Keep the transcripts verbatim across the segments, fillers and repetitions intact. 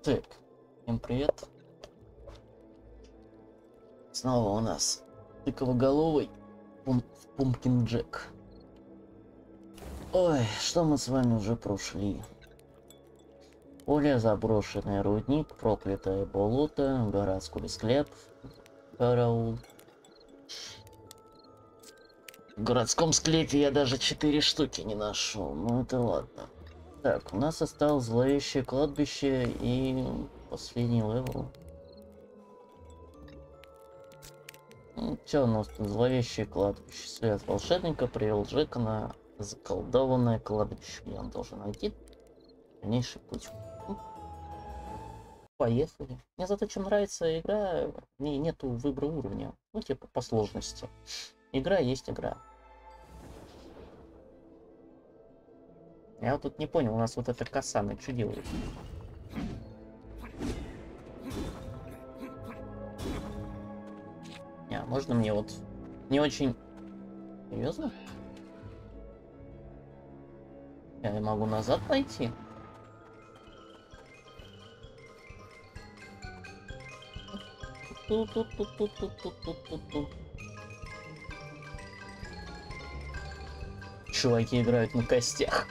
Так, всем привет. Снова у нас тыковоголовый пум Пумпкин Джек. Ой, что мы с вами уже прошли? Поле, заброшенный рудник, проклятое болото, городской склеп, караул. В городском склепе я даже четыре штуки не нашел, ну это ладно. Так, у нас осталось зловещее кладбище и последний левел. Ну, что у нас тут? Зловещее кладбище. Свет волшебника привел Джека на заколдованное кладбище, где он должен найти дальнейший путь. Ну, поехали. Мне зато чем нравится игра, в ней нету выбора уровня. Ну, типа по сложности. Игра есть игра. Я вот тут не понял, у нас вот эта Касана что делает? Не, а можно мне вот не очень... Серьезно? Я могу назад пойти? Ту-ту-ту-ту-ту-ту-ту-ту-ту. Чуваки играют на костях.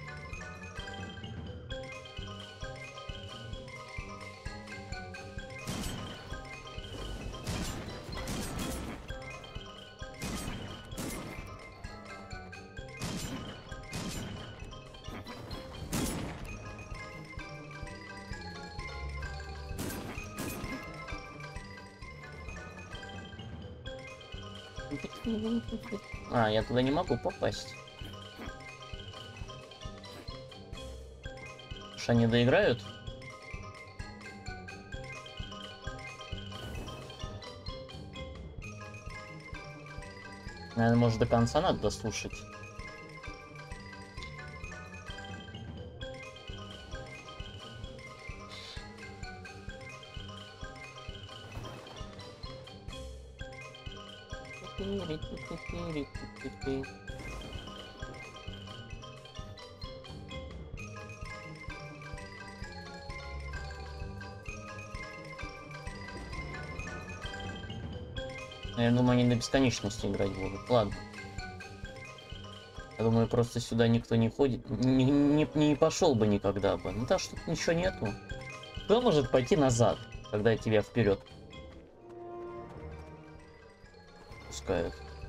А, я туда не могу попасть. Что они доиграют? Наверное, может, до конца надо дослушать. Я думаю, они до бесконечности играть будут. Ладно. Я думаю, просто сюда никто не ходит. Не, не, не пошел бы никогда бы. Ну так что тут ничего нету. Кто может пойти назад, когда тебя вперед пускают?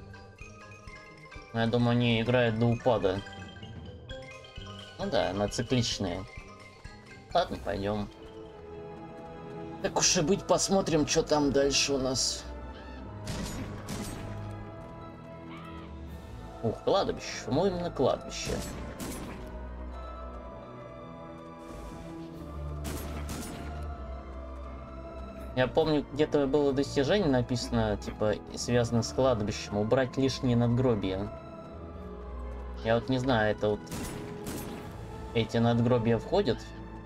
Но я думаю, они играют до упада. Ну да, на цикличные. Ладно, пойдем. Так уж и быть, посмотрим, что там дальше у нас. Ух, кладбище. Ну, именно кладбище. Я помню, где-то было достижение написано, типа, связано с кладбищем, убрать лишние надгробия. Я вот не знаю, это вот... Эти надгробия входят?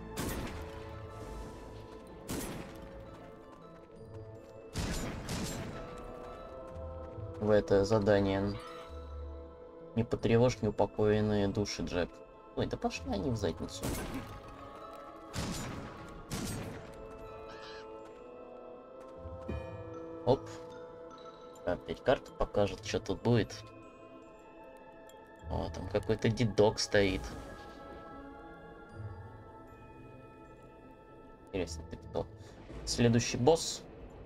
В это задание. Не потревожь неупокоенные души, Джек. Ой, да пошли они в задницу. Оп. Опять карта покажет, что тут будет. О, там какой-то дедок стоит. Интересно, ты кто? Следующий босс.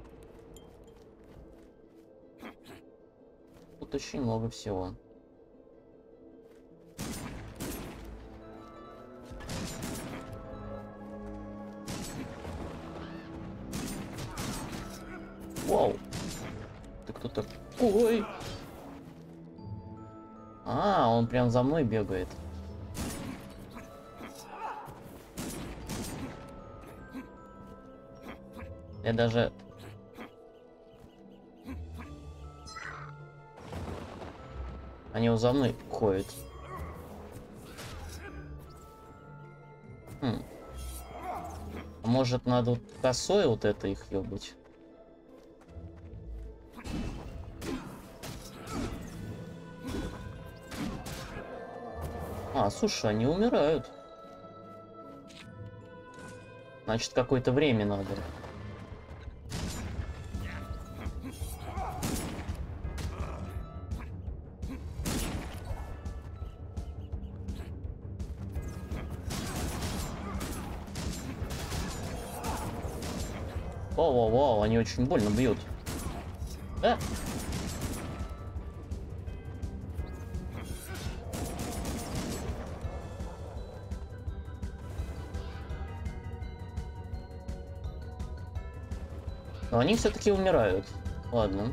Тут очень много всего. Вау! Ты кто такой? А, он прям за мной бегает. Я даже... Они вот за мной ходят. Хм. Может, надо вот косой вот это их ёбать? А, слушай, они умирают. Значит, какое-то время надо. Воу-воу-воу, они очень больно бьют. Да? Но они все-таки умирают. Ладно.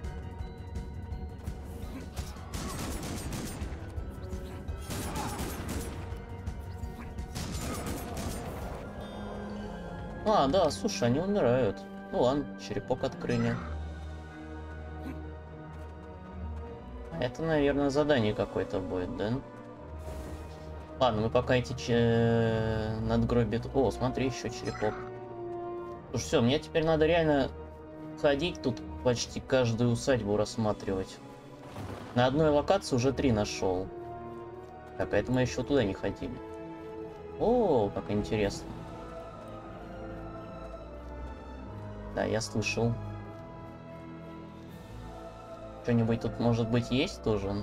А, да, слушай, они умирают. Ну ладно, черепок открыли. Это, наверное, задание какое-то будет, да? Ладно, мы пока эти че... надгробит... О, смотри, еще черепок. Слушай, все, мне теперь надо реально ходить тут, почти каждую усадьбу рассматривать. На одной локации уже три нашел. Так, а это мы еще туда не ходили. О, как интересно. Да, я слышал. Что-нибудь тут, может быть, есть тоже?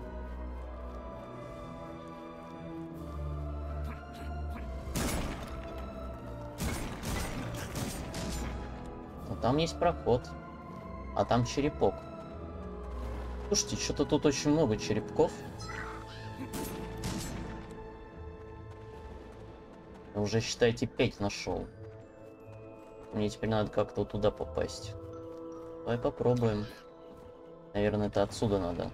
Ну, там есть проход. А там черепок. Слушайте, что-то тут очень много черепков. Я уже, считайте, пять нашел. Мне теперь надо как-то туда попасть. Давай попробуем. Наверное, это отсюда надо.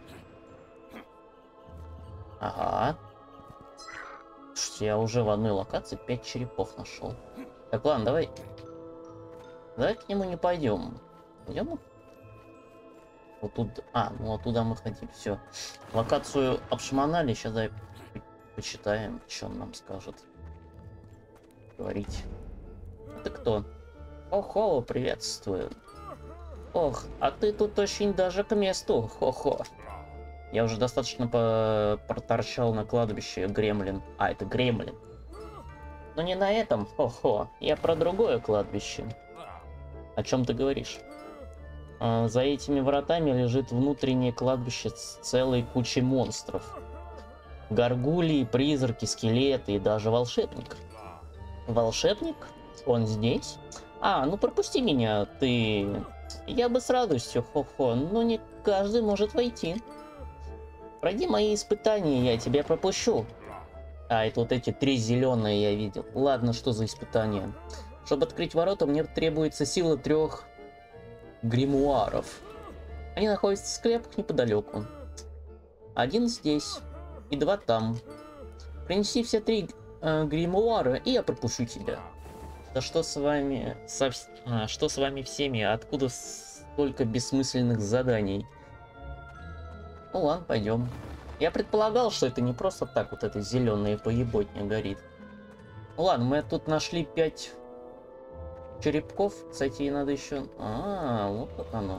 Ага. Слушайте, я уже в одной локации пять черепов нашел. Так, ладно, давай. Давай к нему не пойдем. Пойдем? Вот тут. А, ну оттуда мы хотим. Все. Локацию обшмонали. Сейчас давай почитаем, что он нам скажет. Говорить. Это кто? Охо, приветствую. Ох, а ты тут очень даже к месту, хо-хо. Я уже достаточно по проторчал на кладбище, Гремлин. А, это Гремлин. Но не на этом, хо-хо. Я про другое кладбище. О чем ты говоришь? А, за этими вратами лежит внутреннее кладбище с целой кучей монстров. Горгулии, призраки, скелеты и даже волшебник. Волшебник? Он здесь? А, ну пропусти меня, ты... Я бы с радостью, хо-хо, но не каждый может войти. Пройди мои испытания, я тебя пропущу. А, это вот эти три зеленые я видел. Ладно, что за испытания? Чтобы открыть ворота, мне требуется сила трех гримуаров. Они находятся в склепах неподалеку. Один здесь и два там. Принеси все три э, гримуара, и я пропущу тебя. Да что с вами... Со... А, что с вами всеми? Откуда столько бессмысленных заданий? Ну ладно, пойдем. Я предполагал, что это не просто так вот это зеленое поеботня горит. Ну ладно, мы тут нашли пять черепков. Кстати, и надо еще... А, вот как оно.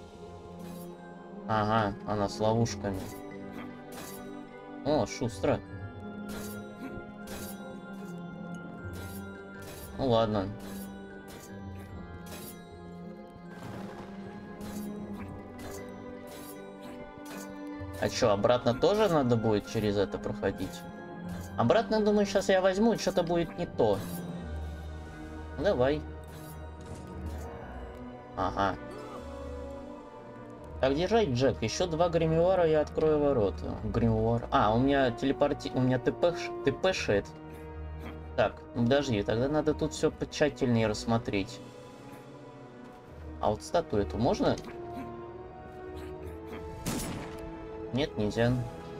Ага, она с ловушками. О, шустро. Ну ладно. А что, обратно тоже надо будет через это проходить? Обратно, думаю, сейчас я возьму, что-то будет не то. Давай. Ага. Так, держать, Джек. Еще два гримуара, я открою ворота. Гримуар. А, у меня телепорти... У меня ТП... ТПшит. Так, подожди, тогда надо тут все потщательнее рассмотреть. А вот статую эту можно? Нет, нельзя.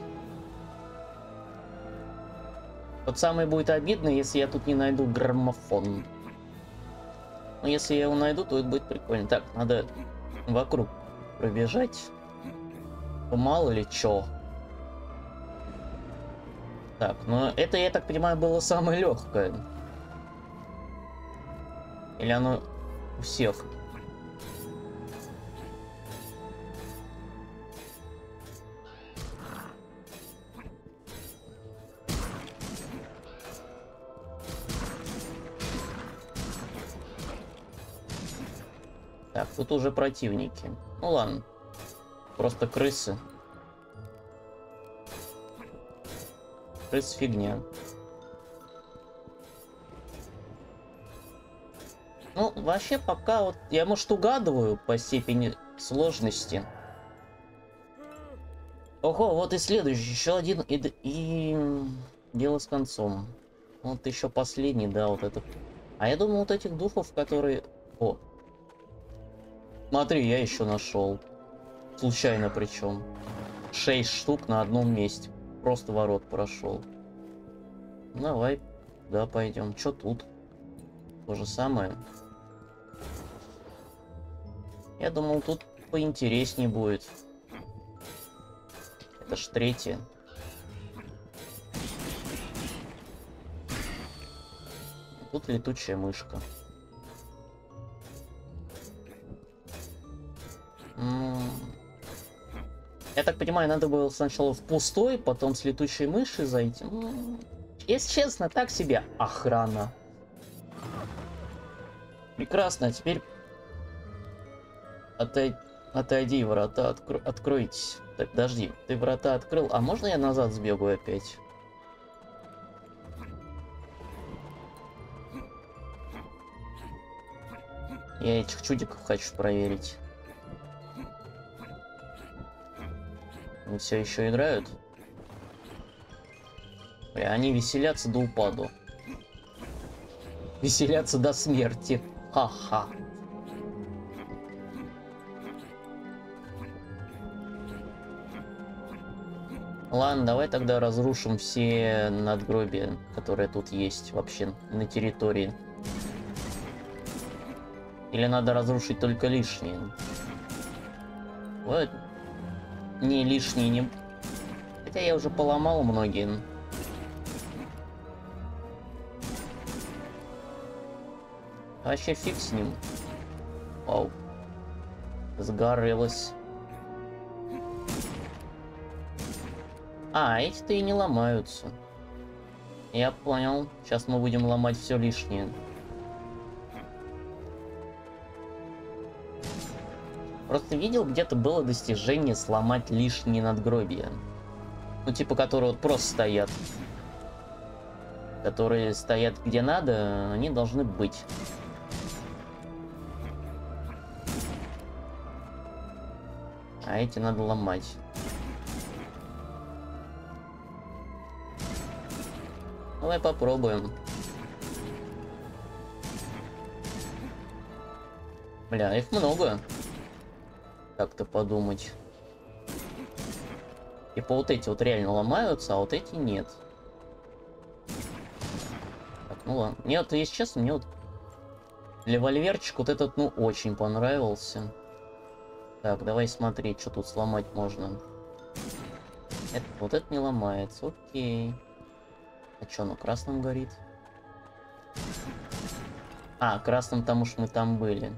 Вот самое будет обидно, если я тут не найду граммофон. Но если я его найду, то это будет прикольно. Так, надо вокруг пробежать. Мало ли чё. Так, ну это, я так понимаю, было самое легкое. Или оно у всех? Так, тут уже противники. Ну ладно. Просто крысы. Крыс фигня. Ну, вообще, пока вот... Я, может, угадываю по степени сложности. Ого, вот и следующий. Еще один. И, и... Дело с концом. Вот еще последний, да, вот этот. А я думал, вот этих духов, которые... О. Смотри, я еще нашел. Случайно причем. Шесть штук на одном месте. Просто ворот прошел. Давай, да, пойдем. Че тут? То же самое. Я думал, тут поинтереснее будет. Это ж третье. Тут летучая мышка. Я так понимаю, надо было сначала в пустой, потом с летучей мыши зайти. Если честно, так себе охрана. Прекрасно, а теперь Отай... отойди, врата, откро... откройтесь. Так, подожди, ты врата открыл, а можно я назад сбегаю опять? Я этих чудиков хочу проверить. Они все еще играют? Бля, они веселятся до упаду. Веселятся до смерти. Ха-ха. Ладно, давай тогда разрушим все надгробия, которые тут есть вообще на территории. Или надо разрушить только лишние? Вот. Не лишние, не... Хотя я уже поломал многие. Вообще фиг с ним. Вау. Сгорелось. А, эти-то и не ломаются. Я понял. Сейчас мы будем ломать все лишнее. Просто видел, где-то было достижение сломать лишние надгробия. Ну, типа, которые вот просто стоят. Которые стоят где надо, они должны быть. А эти надо ломать. Давай попробуем. Бля, их много. Как-то подумать. Типа вот эти вот реально ломаются, а вот эти нет. Так, ну ладно. Мне вот, если честно, мне вот револьверчик вот этот, ну, очень понравился. Так, давай смотреть, что тут сломать можно. Это, вот это не ломается, окей. А что, оно красным горит? А, красным, потому что мы там были.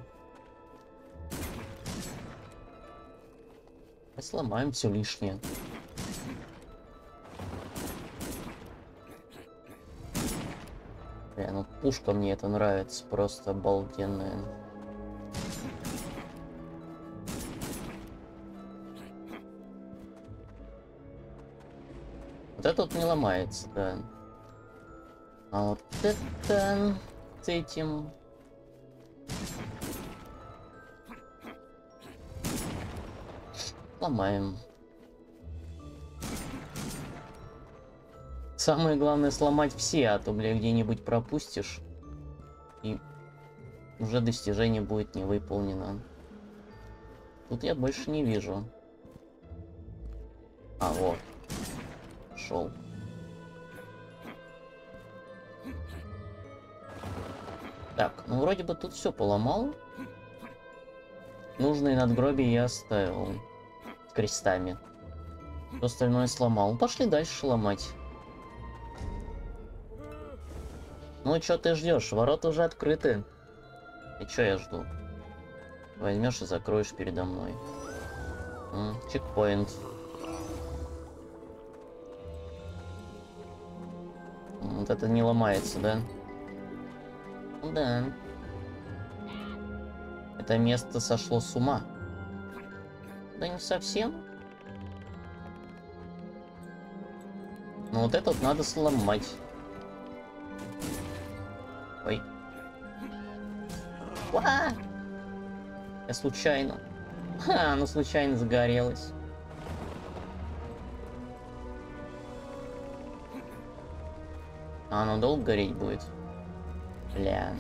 Сломаем все лишнее. Бля, ну пушка мне это нравится, просто обалденная. Вот это вот не ломается, да. А вот это с этим... Ломаем. Самое главное сломать все, а то, бля, где-нибудь пропустишь. И уже достижение будет не выполнено. Тут я больше не вижу. А, вот. Шел. Так, ну вроде бы тут все поломал. Нужные надгробия я оставил. С крестами. Все остальное сломал. Ну, пошли дальше ломать. Ну, что ты ждешь? Ворота уже открыты. И что я жду? Возьмешь и закроешь передо мной. М, чекпоинт. Вот это не ломается, да? Да. Это место сошло с ума. Да не совсем. Но вот этот надо сломать. Ой. Уа! Я случайно. Ха, оно случайно загорелось. А оно долго гореть будет? Бля.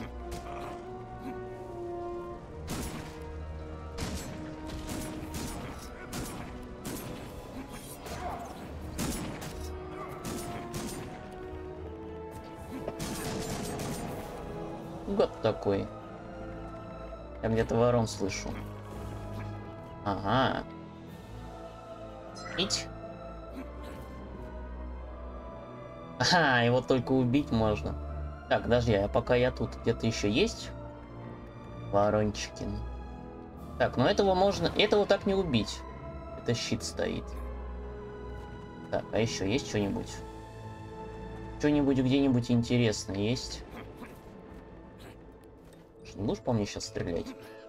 Год такой. Я где-то ворон слышу. Ага. Ить. Ага, его только убить можно. Так, подожди, а пока я тут, где-то еще есть ворончики. Так, ну этого можно... Этого так не убить. Это щит стоит. Так, а еще есть что-нибудь? Что-нибудь где-нибудь интересное есть? Не будешь по мне сейчас стрелять?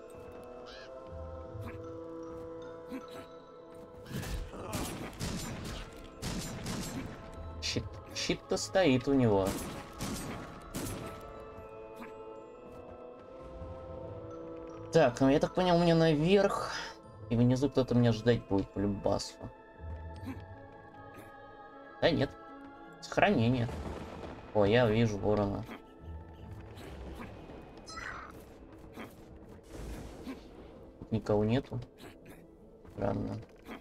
Щит, щит-то стоит у него. Так, ну я так понял, мне наверх. И внизу кто-то меня ждать будет по любасу. Да нет. Сохранение. О, я вижу ворона. Тут никого нету. Странно.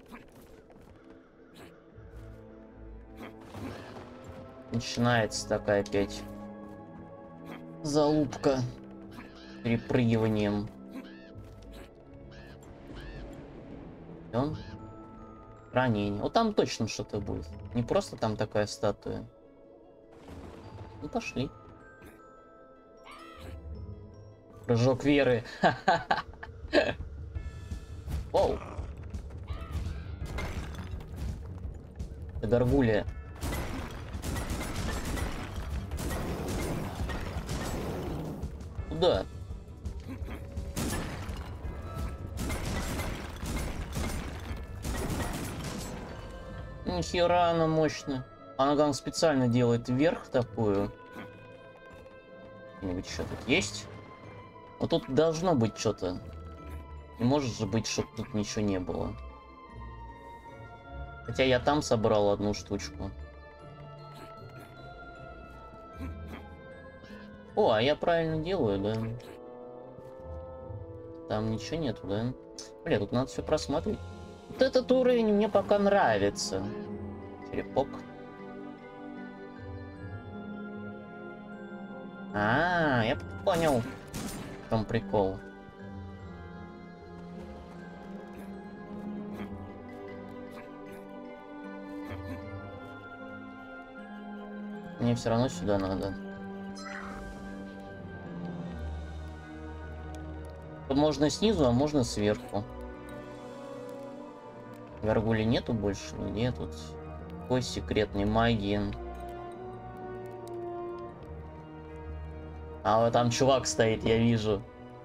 Начинается такая опять залупка перепрыгиванием. Он ранение. Вот там точно что-то будет. Не просто там такая статуя. Ну пошли. Прыжок веры. Воу. Это горгулья. Куда? Нихера она мощная. Она там специально делает вверх такую. Что-нибудь еще тут есть? Вот тут должно быть что-то. Не может же быть, чтобы тут ничего не было. Хотя я там собрал одну штучку. О, а я правильно делаю, да? Там ничего нету, да? Бля, тут надо все просматривать. Вот этот уровень мне пока нравится. Черепок. А, я понял, в чем прикол. Мне все равно сюда надо. Тут можно снизу, а можно сверху. Горгули нету больше нигде тут. Какой секретной магии. А вот там чувак стоит, я вижу.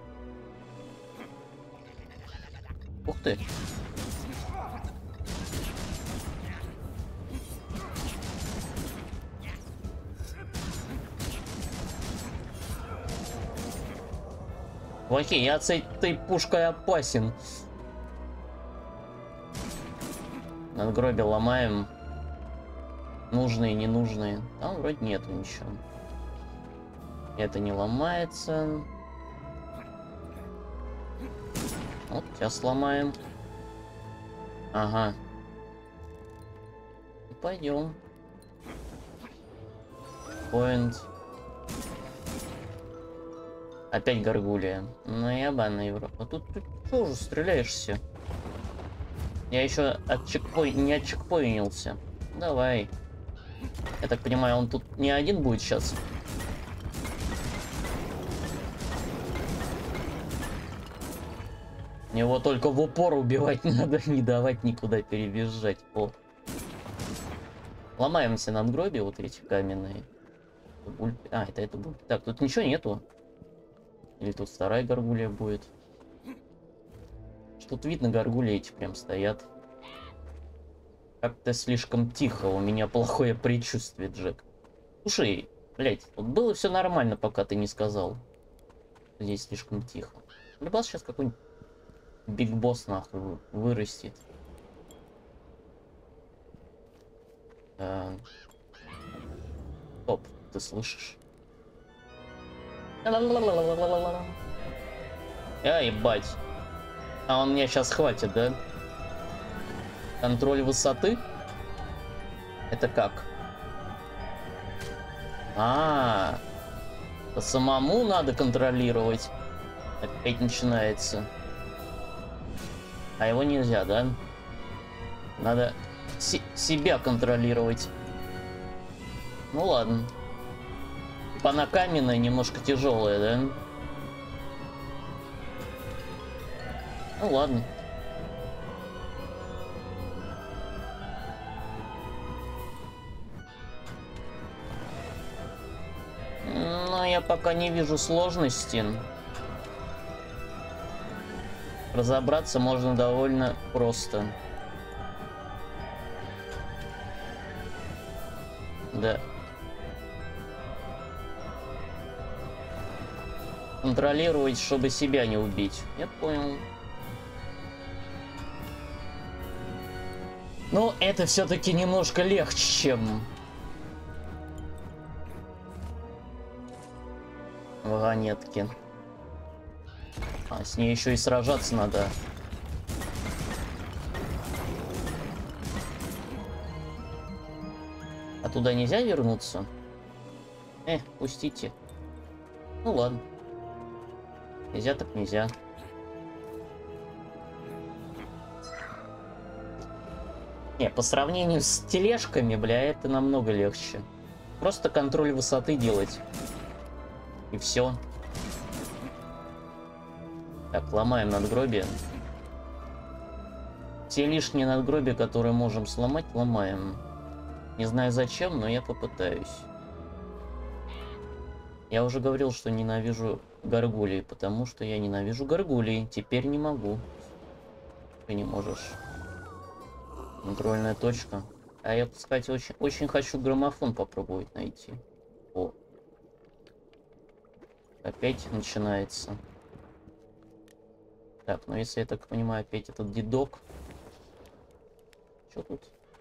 Ух ты. Окей, я с этой пушкой опасен. Надгробие ломаем. Нужные, ненужные. Там вроде нету ничего. Это не ломается. Вот, тебя сломаем. Ага. Пойдем. Point. Опять горгулья. Ну ебаная Европа. Тут ты что уже стреляешься? Я еще от чекпой... не отчекпоинился. Давай. Я так понимаю, он тут не один будет сейчас. Его только в упор убивать надо, не давать никуда перебежать. О. Ломаемся надгробия вот эти каменные. Буль... А, это это будет. Так, тут ничего нету. Или тут вторая горгулья будет. Тут видно, горгули эти прям стоят. Как-то слишком тихо, у меня плохое предчувствие, Джек. Слушай, блять, вот было все нормально, пока ты не сказал. Здесь слишком тихо. Любас сейчас какой-нибудь Биг Босс нахуй вырастет. А... Стоп, ты слышишь? А, ебать. А он меня сейчас хватит, да? Контроль высоты? Это как? А, -а, -а. Самому надо контролировать. Опять начинается. А его нельзя, да? Надо себя контролировать. Ну ладно. Она каменная, немножко тяжелая, да? Ну ладно. Но я пока не вижу сложности. Разобраться можно довольно просто. Да. Контролировать, чтобы себя не убить. Я понял. Но это все-таки немножко легче, чем вагонетки. А с ней еще и сражаться надо. А туда нельзя вернуться? Э, пустите. Ну ладно. Нельзя так нельзя. Не, по сравнению с тележками, бля, это намного легче. Просто контроль высоты делать. И все. Так, ломаем надгробие. Все лишние надгробия, которые можем сломать, ломаем. Не знаю зачем, но я попытаюсь. Я уже говорил, что ненавижу горгулей, потому что я ненавижу горгулей. Теперь не могу. Ты не можешь. Контрольная точка. А я, кстати, очень, очень хочу граммофон попробовать найти. О. Опять начинается. Так, ну если я так понимаю, опять этот дедок. Что тут?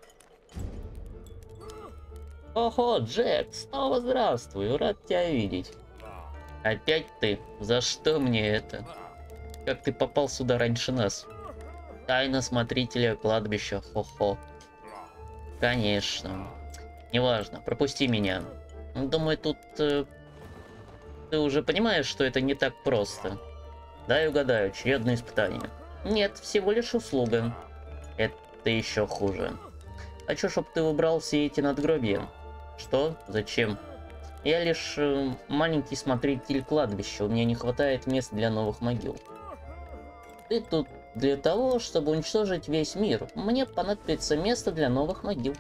Ого, Джек, снова здравствуй, рад тебя видеть. Опять ты? За что мне это? Как ты попал сюда раньше нас? Тайна смотрителя кладбища, хо-хо. Конечно. Неважно, пропусти меня. Думаю, тут э, ты уже понимаешь, что это не так просто. Дай угадаю, очередное испытание. Нет, всего лишь услуга. Это еще хуже. Хочу, чтобы ты убрал все эти надгробия. Что? Зачем? Я лишь э, маленький смотритель кладбища, у меня не хватает мест для новых могил. Ты тут для того, чтобы уничтожить весь мир. Мне понадобится место для новых могил.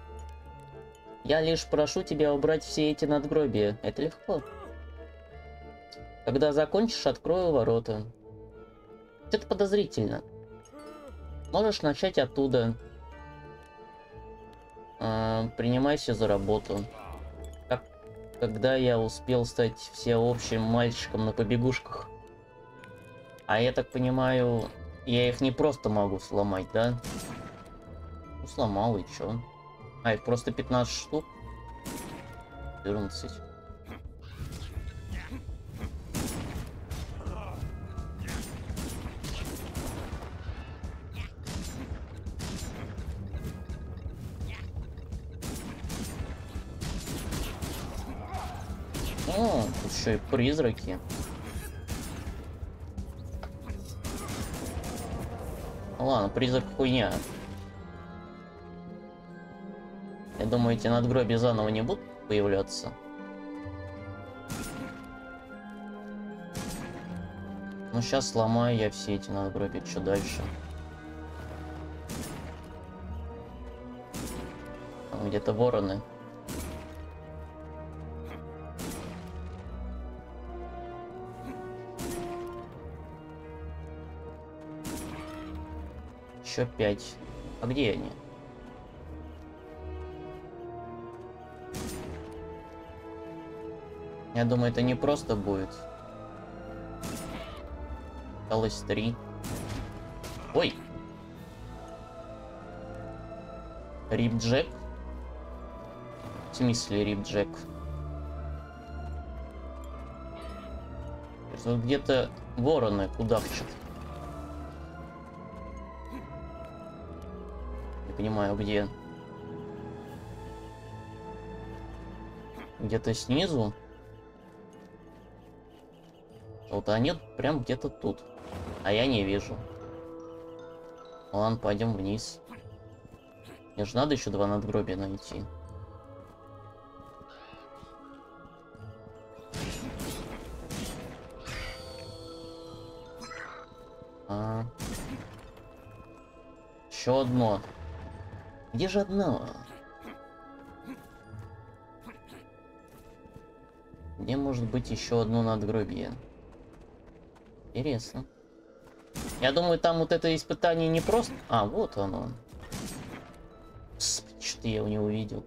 Я лишь прошу тебя убрать все эти надгробия. Это легко. Когда закончишь, открою ворота. Это подозрительно. Можешь начать оттуда. А, принимайся за работу. Как, когда я успел стать всеобщим мальчиком на побегушках. А я так понимаю, я их не просто могу сломать, да? Ну, сломал, и чё? А, их просто пятнадцать штук? четырнадцать. О, тут еще и призраки. Ладно, призрак хуйня. Я думаю, эти надгробия заново не будут появляться. Ну, сейчас сломаю я все эти надгробия. Что дальше? Там где-то вороны. еще пять. А где они? Я думаю, это не просто будет. Осталось три. Ой! Рип-джек? В смысле рип-джек? Тут где-то вороны кудахчут. Не понимаю, где. Где-то снизу. Вот они прям где-то тут. А я не вижу. Ладно, пойдем вниз. Мне же надо еще два надгробия найти. А. Еще одно. Где же одно? Где может быть еще одно надгробие? Интересно. Я думаю, там вот это испытание не просто... А, вот оно. Что-то я его не увидел.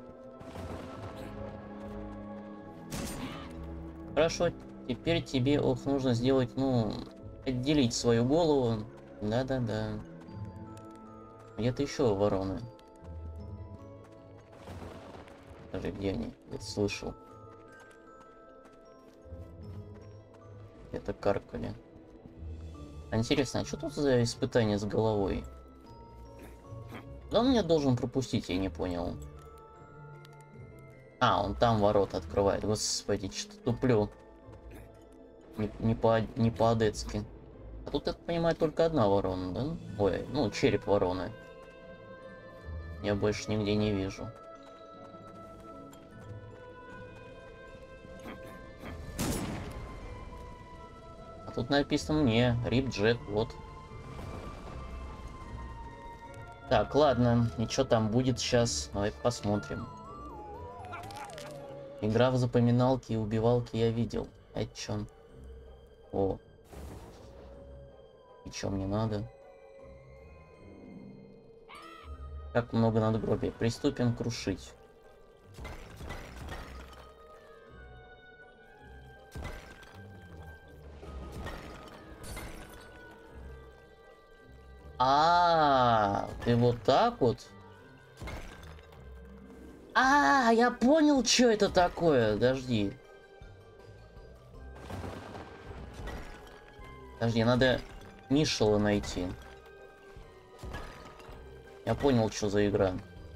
Хорошо, теперь тебе, ох, нужно сделать, ну, отделить свою голову. Да-да-да. Где-то еще вороны. Скажи, где они? Я слышал. Это каркали. А интересно, а что тут за испытание с головой? Да он меня должен пропустить, я не понял. А, он там ворота открывает. Господи, что-то туплю. Не, не по не по-адецки. А тут, я понимаю, только одна ворона, да? Ой, ну, череп вороны. Я больше нигде не вижу. А тут написано мне, рип-джек, вот. Так, ладно, и что там будет сейчас? Давай посмотрим. Игра в запоминалки и убивалки я видел. А это чё? О. И чё мне надо? Как много надгробий. Приступим крушить. А, ты вот так вот? А, я понял, что это такое. Подожди. Подожди, надо Мишела найти. Я понял, что за игра.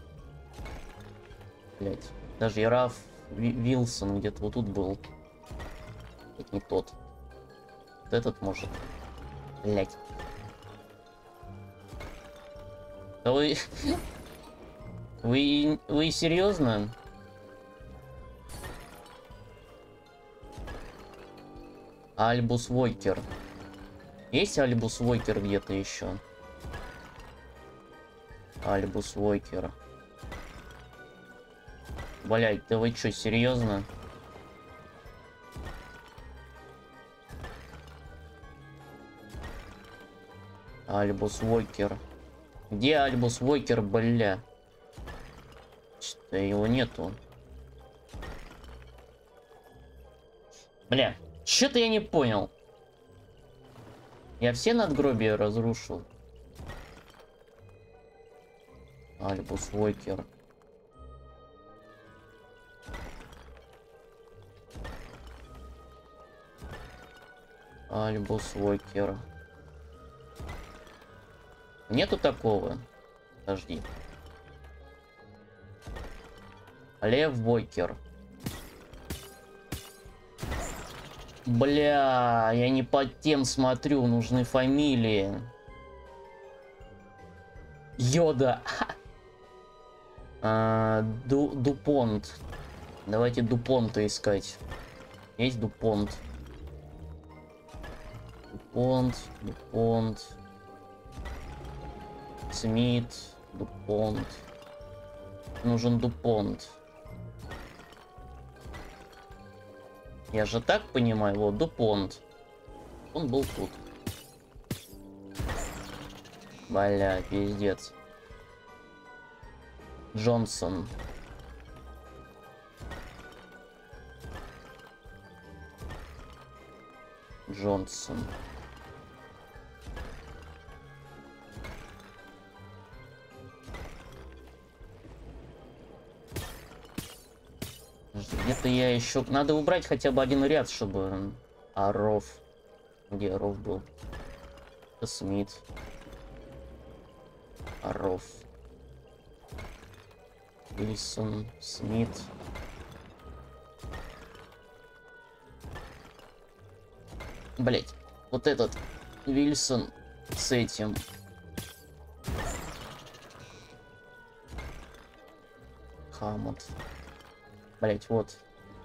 Блять. Даже Раф Вилсон где-то вот тут был. Это не тот. Вот этот может. Блять. Да вы... Вы... Вы серьезно? Альбус Войкер. Есть Альбус Войкер где-то еще? Альбус Войкер. Блять, да вы что, серьезно? Альбус Войкер. Где Альбус Войкер, бля? Что-то его нету. Бля, что-то я не понял. Я все надгробия разрушил. Альбус Войкер. Альбус Войкер. Нету такого. Подожди. Лев Войкер. Бля, я не под тем смотрю, нужны фамилии. Йода. А, Ду, Дупонт. Давайте Дупонта искать. Есть Дупонт. Дупонт, Дупонт. Смит, Дупонт. Нужен Дупонт. Я же так понимаю, вот Дупонт. Он был тут. Бля, пиздец. Джонсон. Джонсон. Где-то я еще... Надо убрать хотя бы один ряд, чтобы... А, Ров. Где Ров был? Это Смит. А, Ров. Вильсон, Смит. Блять, вот этот Вильсон с этим. Хаммонд. Блять, вот.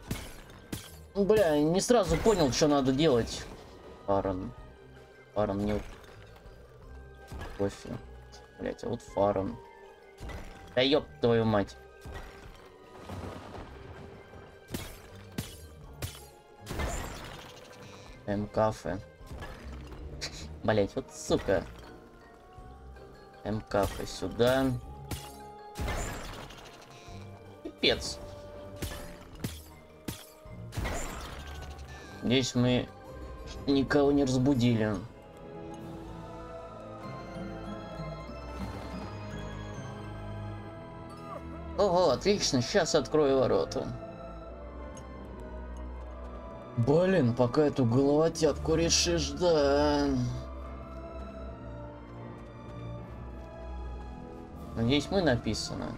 Бля, не сразу понял, что надо делать. Фарен. Фарен не... Кофе. Блять, а вот Фарен. Да ёб твою мать. М-кафе. Блять, вот сука. М-кафе сюда. Пипец. Здесь мы никого не разбудили. Ого, отлично, сейчас открою ворота. Блин, пока эту головотятку решишь, да. Надеюсь, мы написано.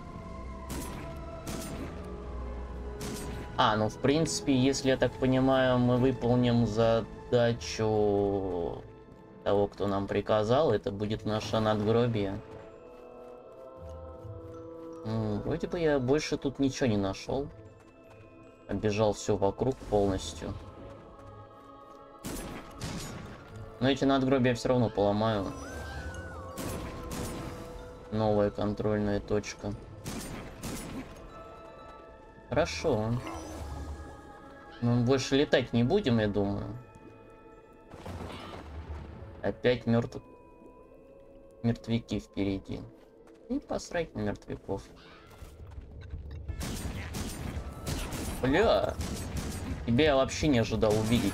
А, ну в принципе, если я так понимаю, мы выполним задачу того, кто нам приказал, это будет наше надгробие. М, вроде бы я больше тут ничего не нашел. Оббежал все вокруг полностью. Но эти надгробия я все равно поломаю. Новая контрольная точка. Хорошо. Мы больше летать не будем, я думаю. Опять мертв... мертвяки впереди. И посрать на мертвяков. Бля. Тебя я вообще не ожидал увидеть.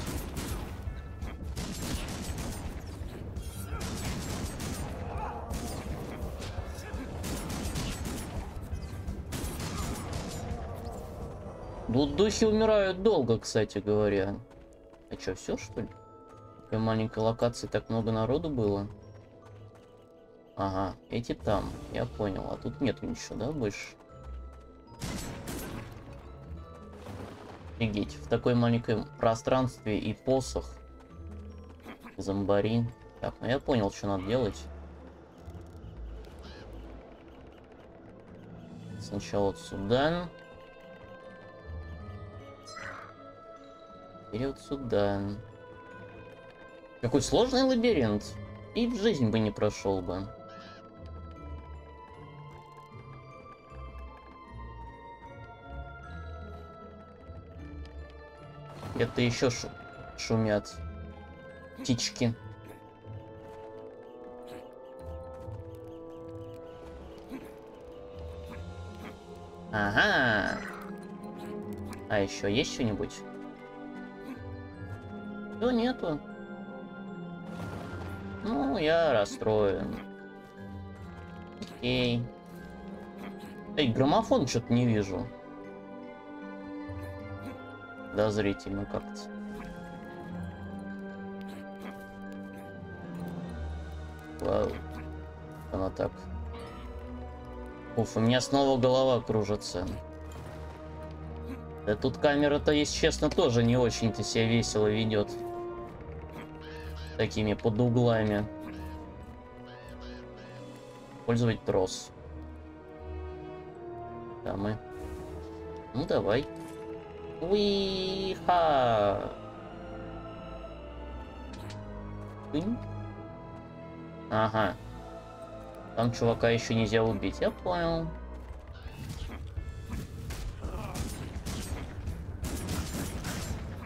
Тут духи умирают долго, кстати говоря. А чё, все что ли? В такой маленькой локации так много народу было. Ага, эти там, я понял. А тут нету ничего, да, больше? Офигеть, в такой маленьком пространстве и посох. Зомбарин. Так, ну я понял, что надо делать. Сначала вот сюда. Вперед сюда. Какой сложный лабиринт. И в жизнь бы не прошел бы. Это еще шу шумят. Птички. Ага. А еще есть что-нибудь? Да нету. Ну, я расстроен. Окей. Эй, граммофон что-то не вижу. Подозрительно как-то. Вау. Она так. Уф, у меня снова голова кружится. Да тут камера-то, если честно, тоже не очень-то себя весело ведет. Такими под углами. Использовать трос. Да, мы. Ну, давай. Уиха! Ага. Там чувака еще нельзя убить, я понял.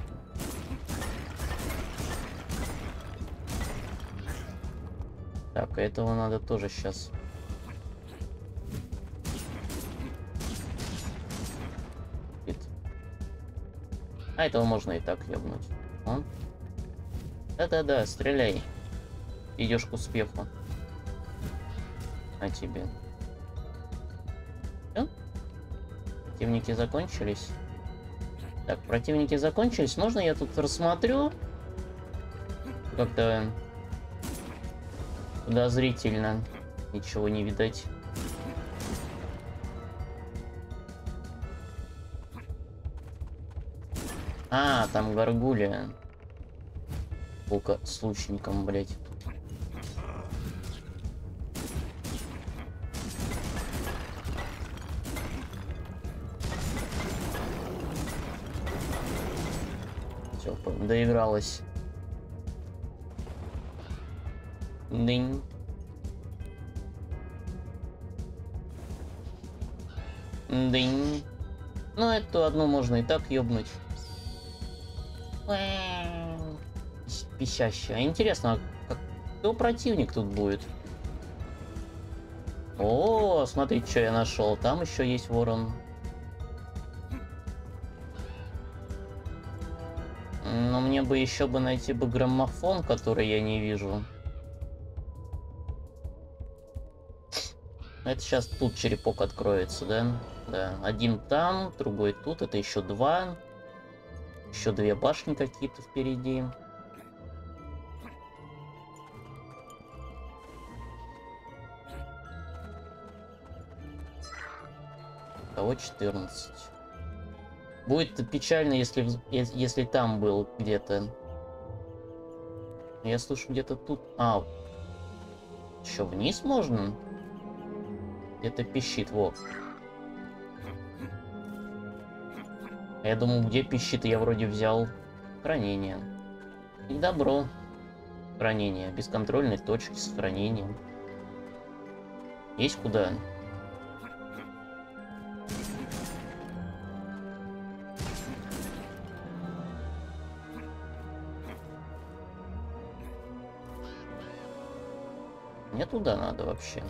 Так, Так, этого надо тоже сейчас. А этого можно и так ебнуть. Он? Да-да-да, стреляй. Идешь к успеху. А тебе. Всё? Противники закончились. Так, противники закончились. Можно я тут рассмотрю? Как-то подозрительно. Ничего не видать. А, там горгулья. Лука с лучником, блять. Все, доигралась. Дынь. Дынь. Ну, эту одну можно и так ёбнуть. Пищащая. Интересно, а кто противник тут будет? О, смотрите, что я нашел. Там еще есть ворон. Но мне бы еще бы найти бы граммофон, который я не вижу. Это сейчас тут черепок откроется, да? Да. Один там, другой тут. Это еще два. Еще две башни какие-то впереди. Того четырнадцать. Будет печально, если, если там был где-то. Я слышу где-то тут. А, еще вниз можно? Где-то пищит, вот. Я думал, где пищит, я вроде взял хранение. И добро. Хранение. Бесконтрольной точки с хранением. Есть куда? Мне туда надо вообще.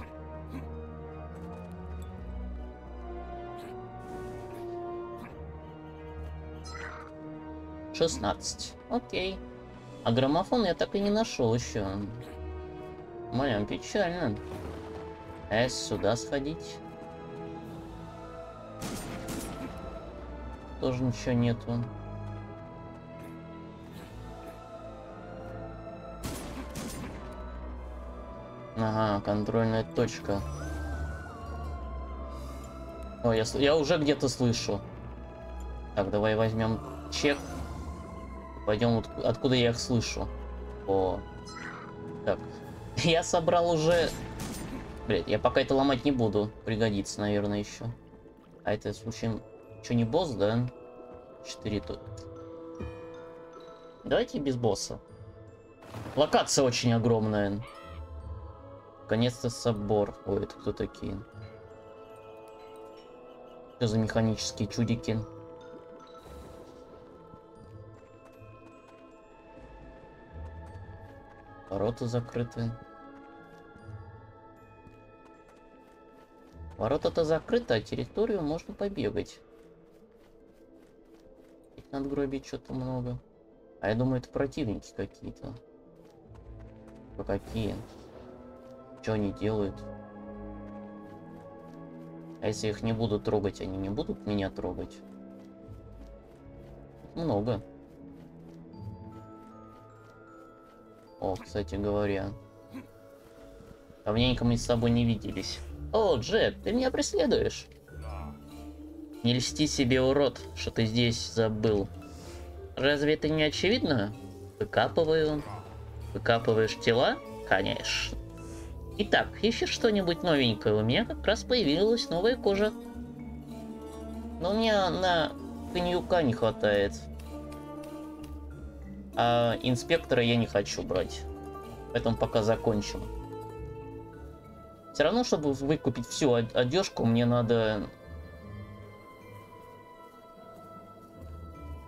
шестнадцать. Окей. А граммофон я так и не нашел еще. Блин, печально. Э, сюда сходить. Тоже ничего нету. Ага, контрольная точка. Ой, я, я уже где-то слышу. Так, давай возьмем чек. Пойдем вот откуда я их слышу. О. Так. Я собрал уже... Блять, я пока это ломать не буду. Пригодится, наверное, еще. А это, в случае, что, не босс, да? четыре тут. Давайте без босса. Локация очень огромная. Наконец-то собор. Ой, это кто такие? Что за механические чудики? Ворота закрыты. Ворота-то закрыты, а территорию можно побегать. Ведь надгробий что-то много. А я думаю, это противники какие-то. По какие? Что они делают? А если их не буду трогать, они не будут меня трогать? Много. О, кстати говоря. Давненько мы с тобой не виделись. О, Джек, ты меня преследуешь? Не льсти себе, урод, что ты здесь забыл. Разве это не очевидно? Выкапываю. Выкапываешь тела? Конечно. Итак, ищешь что-нибудь новенькое? У меня как раз появилась новая кожа. Но у меня на коньяка не хватает. А инспектора я не хочу брать. Поэтому пока закончим. Все равно, чтобы выкупить всю одежку, мне надо...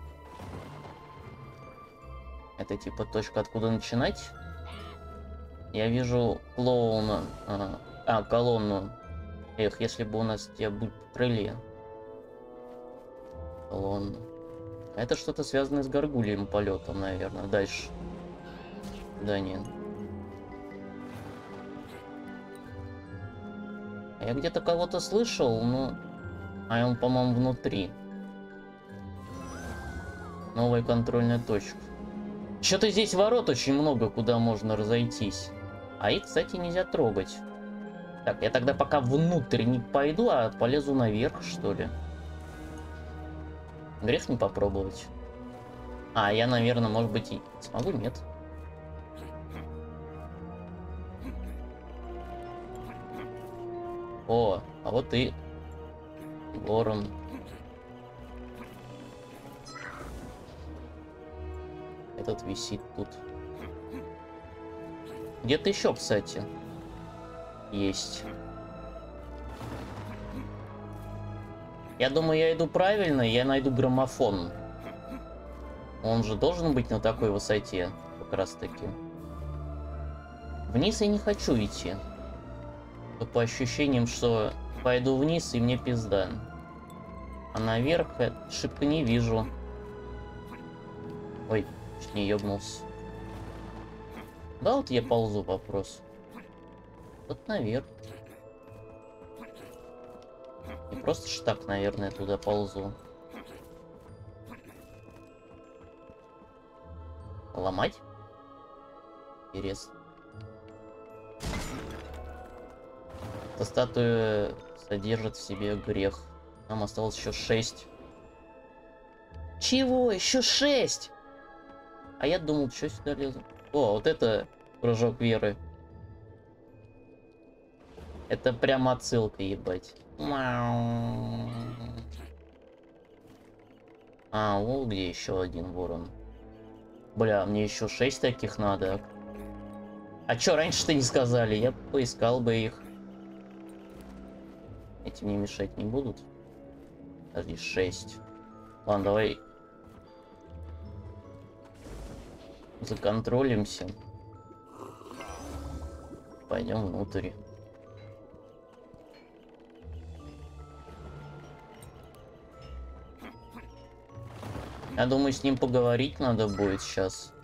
Это типа точка, откуда начинать. Я вижу клоуна. А, а, колонну. Эх, если бы у нас те были крылья. Колонна. Это что-то связанное с горгульем полетом, наверное. Дальше. Да нет. Я где-то кого-то слышал, но... А он, по-моему, внутри. Новая контрольная точка. Что-то здесь ворот очень много, куда можно разойтись. А их, кстати, нельзя трогать. Так, я тогда пока внутрь не пойду, а полезу наверх, что ли. Грех не попробовать. А, я, наверное, может быть, и смогу, нет. О, а вот и ворон. Этот висит тут. Где-то еще, кстати, есть. Я думаю, я иду правильно, я найду граммофон. Он же должен быть на такой высоте, как раз таки. Вниз я не хочу идти. То по ощущениям, что пойду вниз и мне пизда. А наверх я шибко не вижу. Ой, чуть не ёбнулся. Да, вот я ползу, вопрос. Вот наверх. Не просто ж так, наверное, туда ползу. Ломать? Интересно. Эта статуя содержит в себе грех. Нам осталось еще шесть. Чего? Еще шесть? А я думал, что сюда лезу. О, вот это прыжок веры. Это прям отсылка, ебать. А, вот где еще один ворон. Бля, мне еще шесть таких надо. А чё раньше-то не сказали? Я поискал бы их. Эти мне мешать не будут. Подожди, шесть. Ладно, давай законтролимся. Пойдем внутрь. Я думаю, с ним поговорить надо будет сейчас.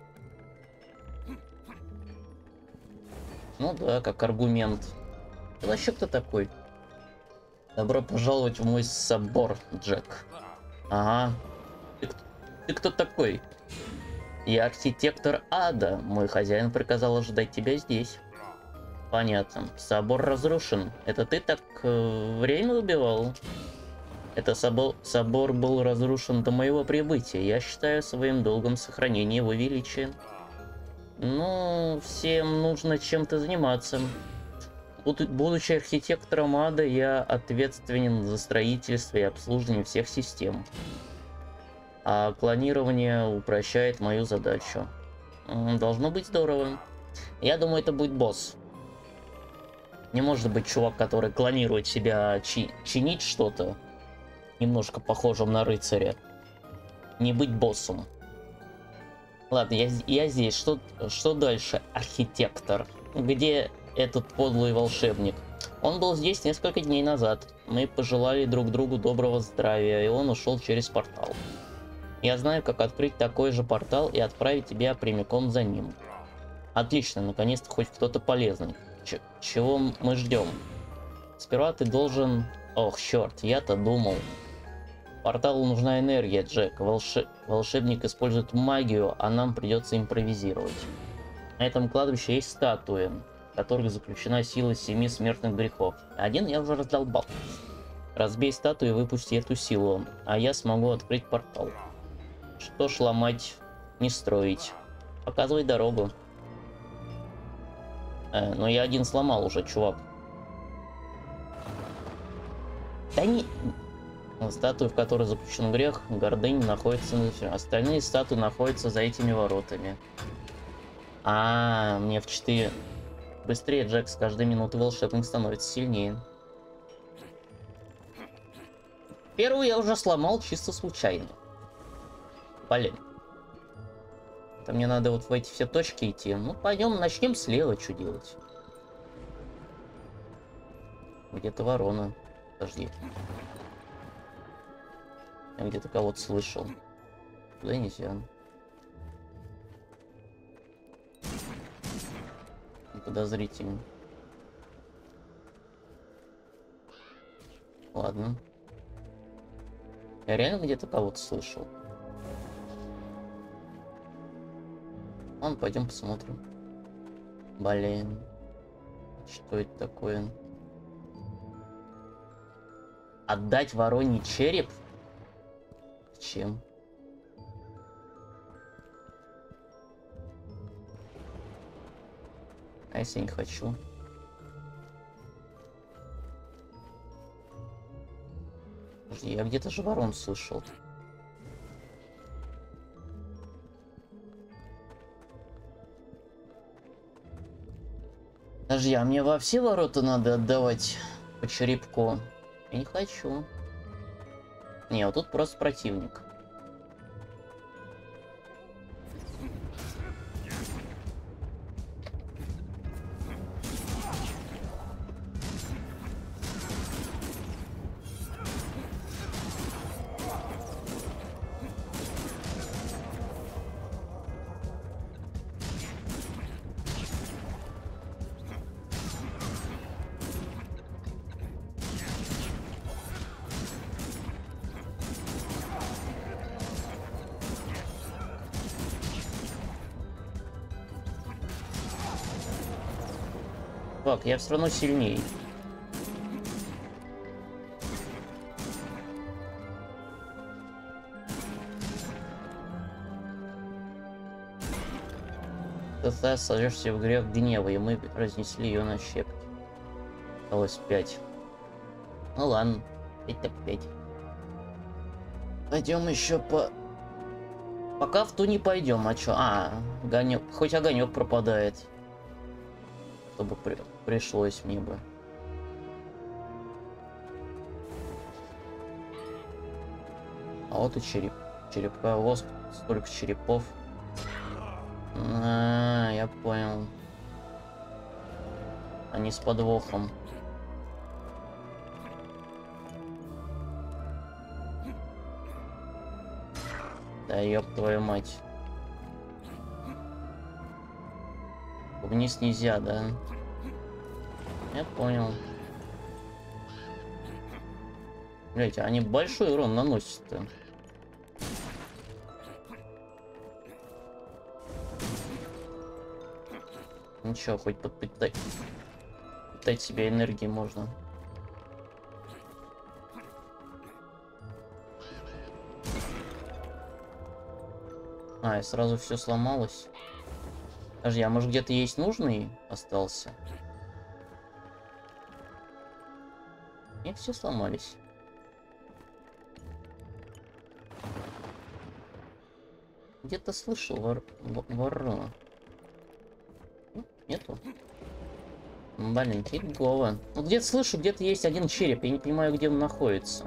Ну да, как аргумент. Ты вообще кто такой? Добро пожаловать в мой собор, Джек. Ага. Ты, ты кто такой? Я архитектор ада. Мой хозяин приказал ожидать тебя здесь. Понятно. Собор разрушен. Это ты так э, время убивал? Это собор, собор был разрушен до моего прибытия. Я считаю своим долгом сохранение его величия. Ну, всем нужно чем-то заниматься. Будучи архитектором ада, я ответственен за строительство и обслуживание всех систем. А клонирование упрощает мою задачу. Должно быть здорово. Я думаю, это будет босс. Не может быть чувак, который клонирует себя чи чинить что-то, немножко похожим на рыцаря. Не быть боссом. Ладно, я, я здесь. Что, что дальше, архитектор? Где этот подлый волшебник? Он был здесь несколько дней назад. Мы пожелали друг другу доброго здравия, и он ушел через портал. Я знаю, как открыть такой же портал и отправить тебя прямиком за ним. Отлично, наконец-то хоть кто-то полезный. Ч чего мы ждем? Сперва ты должен... Ох, черт, я-то думал. Порталу нужна энергия, Джек. Волше... Волшебник использует магию, а нам придется импровизировать. На этом кладбище есть статуи, в которых заключена сила семи смертных грехов. Один я уже раздолбал. Разбей статую и выпусти эту силу, а я смогу открыть портал. Что ж, ломать, не строить. Показывай дорогу. Э, но я один сломал уже, чувак. Да не... Статуя, в которой заключен грех, гордыня, находится... Остальные статуи находятся за этими воротами. А, мне в четыре. Быстрее, Джек, с каждой минуты волшебник становится сильнее. Первую я уже сломал чисто случайно. Блин. Это мне надо вот в эти все точки идти. Ну, пойдем, начнем слева, что делать. Где-то ворона. Подожди. Я где-то кого-то слышал. Туда нельзя. Подозрительно. Ладно. Я реально где-то кого-то слышал. Ладно, пойдем посмотрим. Блин. Что это такое? Отдать вороний череп? Чем? А если я не хочу? Подожди, я где-то же ворон слышал. Подожди, а мне во все ворота надо отдавать по черепку? Я не хочу. Не, вот тут просто противник. Так, я все равно сильней. Ты сожжешься в грех гнева, и мы разнесли ее на щепки. Осталось пять. Ну ладно, пять так пять. Пойдем еще по... Пока в ту не пойдем, а чё? А, огонек. Хоть огонек пропадает. Чтобы при... пришлось мне бы. А вот и череп. Черепка воск. Столько черепов. А, я понял. Они с подвохом. Да ёб твою мать. Вниз нельзя, да? Я понял. Блять, они большой урон наносят-то. Ничего, хоть подпитать. Питать себя энергией можно. А, и сразу все сломалось. Подожди, а может где-то есть нужный остался? И все сломались. Где-то слышал вор... ворона. Нету? Блин, фигово. Ну где-то слышу, где-то есть один череп. Я не понимаю, где он находится.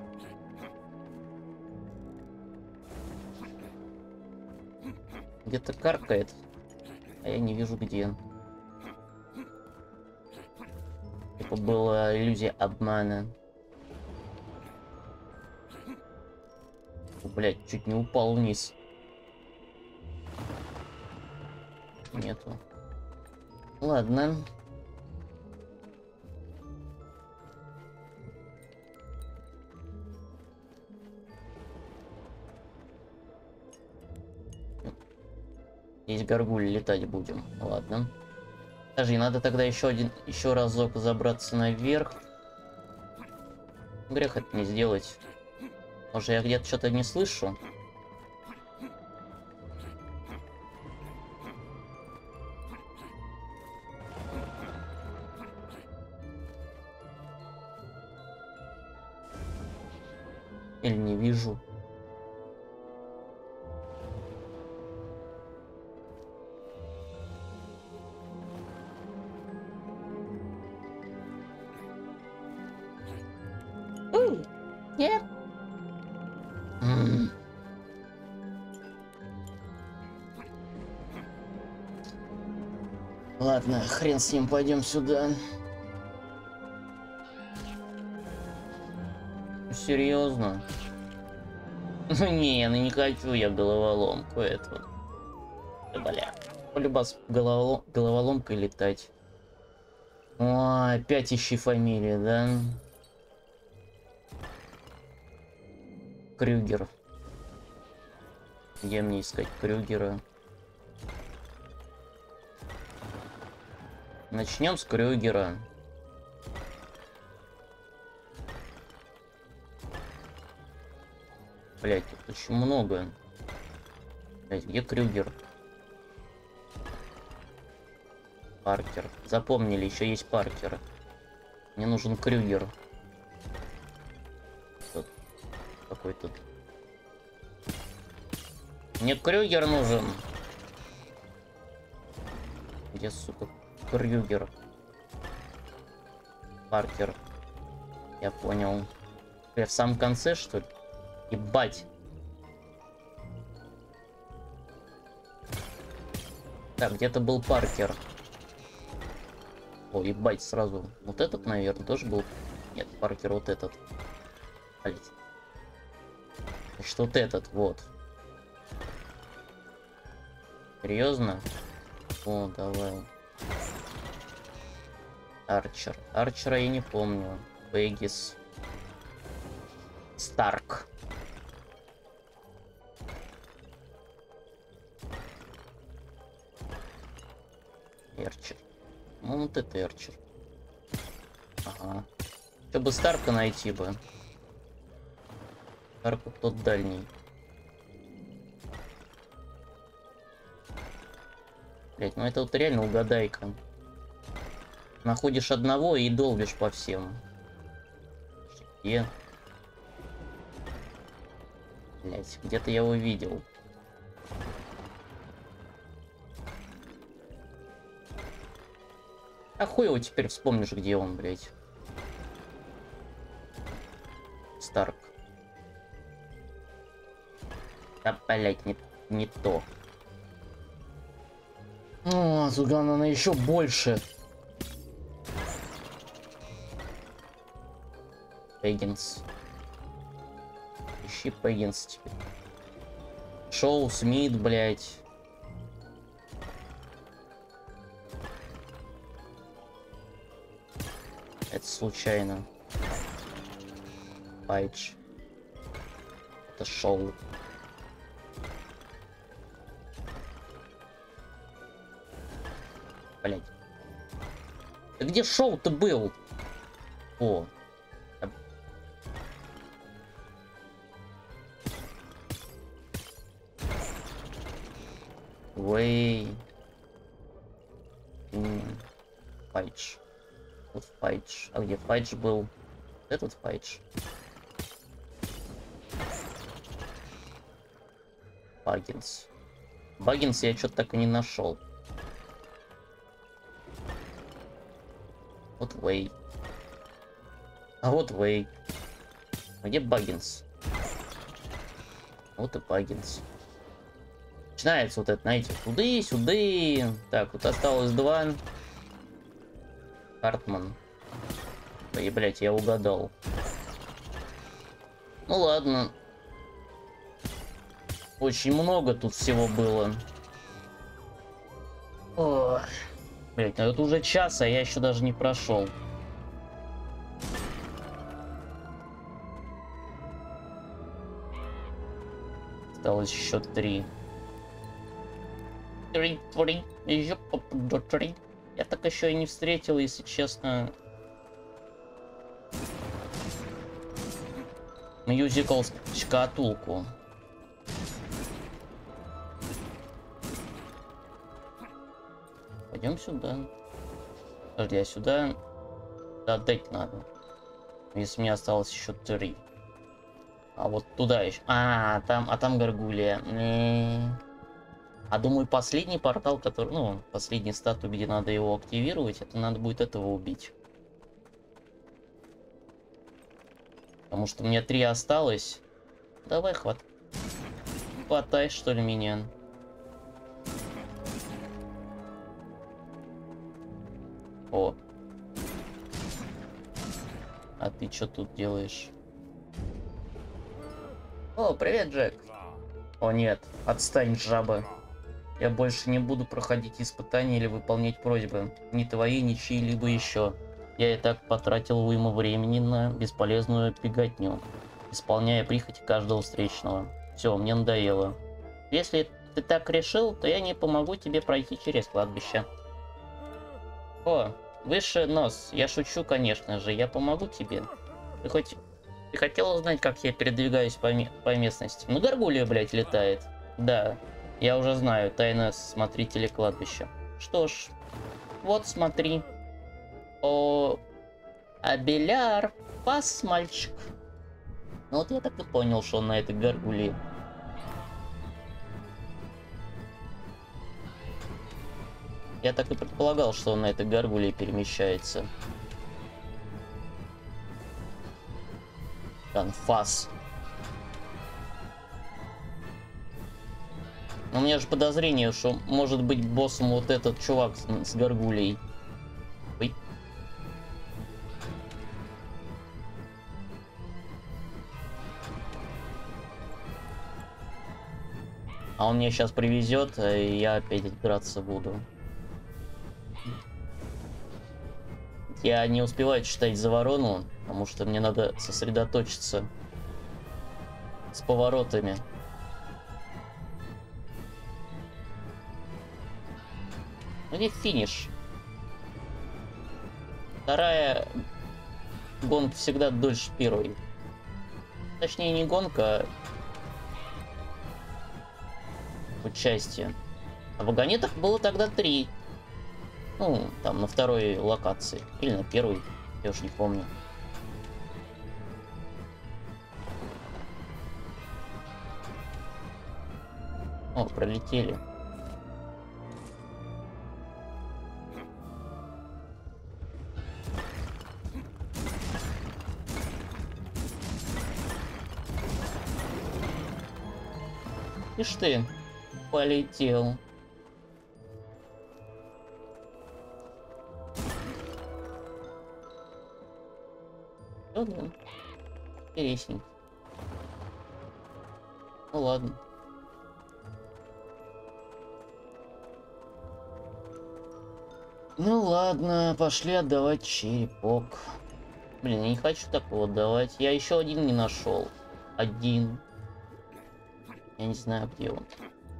Где-то каркает. А я не вижу, где он. Типа была иллюзия обмана. Блять, чуть не упал вниз. Нету. Ладно. Здесь горгуль летать будем. Ладно. Даже надо тогда еще один, еще разок забраться наверх. Грех это не сделать. Может, я где-то что-то не слышу. Или не вижу. Нет. Ладно, хрен с ним, пойдем сюда. Серьезно? Ну не, ну не хочу я головоломку эту. Да, бля. Полюбас головолом... головоломкой летать. Ой, опять ищи фамилии, да? Крюгер. Где мне искать Крюгера? Начнем с Крюгера. Блять, тут очень много. Блять, где Крюгер? Паркер. Запомнили, еще есть Паркер. Мне нужен Крюгер. Тут какой тут? Мне Крюгер нужен. Где, сука, Крюгер? Паркер. Я понял. Я в самом конце, что ли? Ебать. Так, где-то был Паркер. О, ебать, сразу. Вот этот, наверное, тоже был. Нет, Паркер вот этот. Блять. Значит, вот этот, вот. Серьезно? О, давай. Арчер. Арчера я не помню. Вегис. Старк. Эрчер. Ну, вот это Эрчер. Ага. Чтобы Старка найти бы. Старк тот дальний. Блять, ну это вот реально угадайка. Находишь одного и долбишь по всем. Где? Блять, где-то я его видел. А хуй его теперь вспомнишь, где он, блять. Старк. Да, блять, не, не то. О, Зуган, она еще больше. Пеггинс. Ищи Пеггинс теперь. Шоу Смит, блять. Это случайно. Пайдж. Это Шоу. Блять. Да где Шоу-то был? О. Вей. Пайдж. Вот Пайдж. А где Пайдж был? Этот Пайдж. Баггинс. Баггинс я что-то так и не нашел. Вот Вей. А вот Вей. А где Баггинс? Вот и Баггинс. Начинается вот это, знаете, туды, сюды. Так, вот осталось два. Хартман. И, блять, я угадал. Ну ладно. Очень много тут всего было. О, блять, ну это уже час, а я еще даже не прошел. Осталось еще три. Три, три, еще до три. Я так еще и не встретил, если честно. Мюзикл шкатулку. Пойдем сюда. Подожди, а сюда отдать надо. Если мне осталось еще три. А вот туда еще. А, там, а там Гаргулия. А думаю, последний портал, который, ну, последний статус, где надо его активировать, это надо будет этого убить. Потому что мне три осталось. Давай, хват. Хватай, что ли, меня. А ты что тут делаешь? О, привет, Джек. О нет, отстань, жаба. Я больше не буду проходить испытания или выполнять просьбы. Ни твои, ни чьи-либо еще. Я и так потратил уйму времени на бесполезную беготню, исполняя прихоти каждого встречного. Все, мне надоело. Если ты так решил, то я не помогу тебе пройти через кладбище. О, выше нос. Я шучу, конечно же. Я помогу тебе. Ты хоть... Ты хотел узнать, как я передвигаюсь по, ми... по местности? Ну, горгулья, блядь, летает. Да, я уже знаю. Тайна смотрителя кладбища. Что ж, вот смотри. О, Абеляр, пас, мальчик. Ну вот я так и понял, что он на этой горгулье. Я так и предполагал, что он на этой горгулье перемещается. Конфас. Но у меня же подозрение, что может быть боссом вот этот чувак с, с горгулей. Ой. А он меня сейчас привезет, и я опять драться буду. Я не успеваю читать за ворону, потому что мне надо сосредоточиться с поворотами. Ну, где финиш? Вторая гонка всегда дольше первой. Точнее, не гонка, а участие. А вагонеток было тогда три. Ну, там, на второй локации. Или на первой, я уж не помню. О, пролетели. Ишь ты, полетел. Ну да, интересненько. Ну ладно. Ну ладно, пошли отдавать черепок. Блин, я не хочу такого отдавать. Я еще один не нашел. Один. Я не знаю, где он.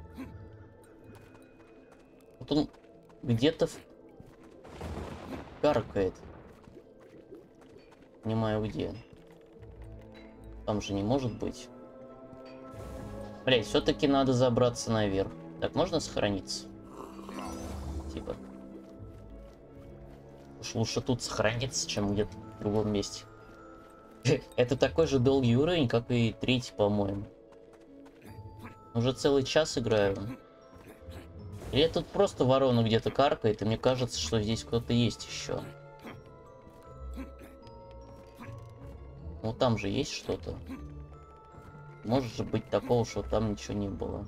Вот он где-то в... каркает. Не понимаю, где. Там же не может быть. Блять, все-таки надо забраться наверх. Так, можно сохраниться? Типа. Уж лучше тут сохраниться, чем где-то в другом месте. Это такой же долгий уровень, как и третий, по-моему. Уже целый час играю. Или тут просто ворона где-то каркает, и мне кажется, что здесь кто-то есть еще. Ну там же есть что-то. Может же быть такого, что там ничего не было.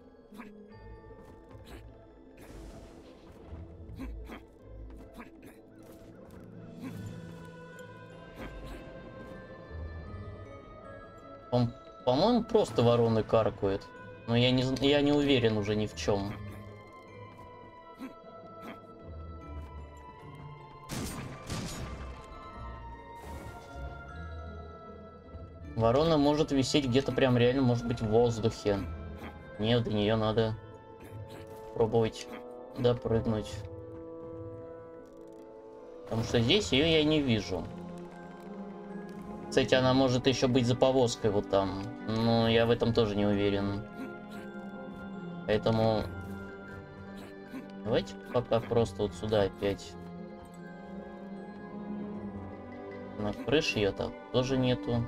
По-моему, просто вороны каркают. Но я не, я не уверен уже ни в чем. Ворона может висеть где-то прям реально, может быть, в воздухе. Нет, до нее надо пробовать допрыгнуть. Потому что здесь ее я не вижу. Кстати, она может еще быть за повозкой вот там. Но я в этом тоже не уверен. Поэтому... Давайте пока просто вот сюда опять. На крыше ее там тоже нету.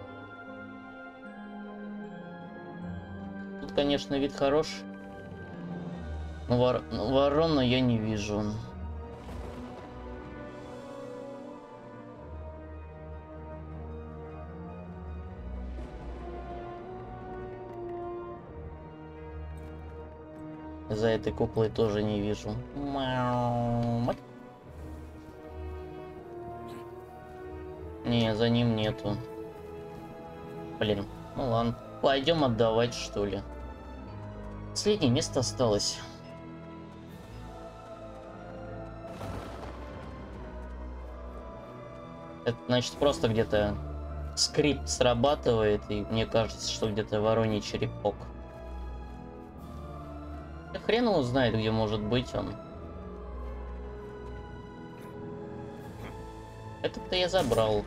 Тут, конечно, вид хорош. Но вор... ворона я не вижу. За этой куклой тоже не вижу. Не, за ним нету. Блин, ну ладно. Пойдем отдавать, что ли. Последнее место осталось. Это значит просто где-то скрипт срабатывает, и мне кажется, что где-то вороний черепок. Да хрен его знает, где может быть он. Этот-то я забрал.